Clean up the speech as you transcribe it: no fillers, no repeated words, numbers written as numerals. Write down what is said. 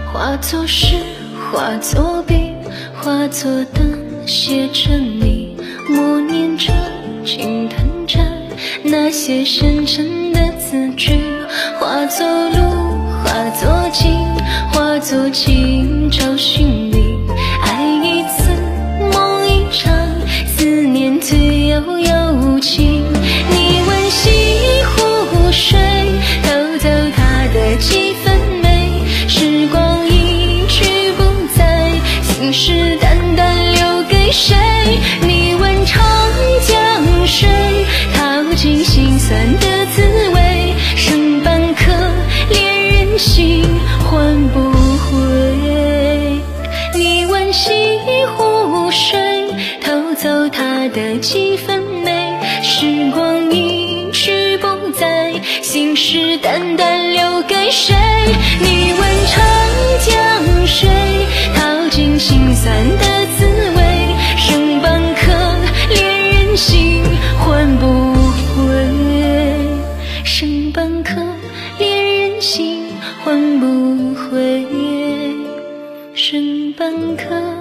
化作诗，化作笔，化作灯，写着你，默念着，轻弹着那些深沉的字句，化作路，化作景，化作情，找寻你。爱一次，梦一场，思念最悠悠无情。你闻西湖水，偷走它的几分美，时光一去不再，心事淡淡留给谁？你闻长江水，淘尽心酸的滋味，剩半颗恋人心，换不回。你闻西湖水，偷走它的几分美，时光一去不再，心事淡淡留给谁？你闻长江水，淘尽心酸的滋味，剩半颗恋人心，换不回。剩半颗恋人心，换不回。剩半颗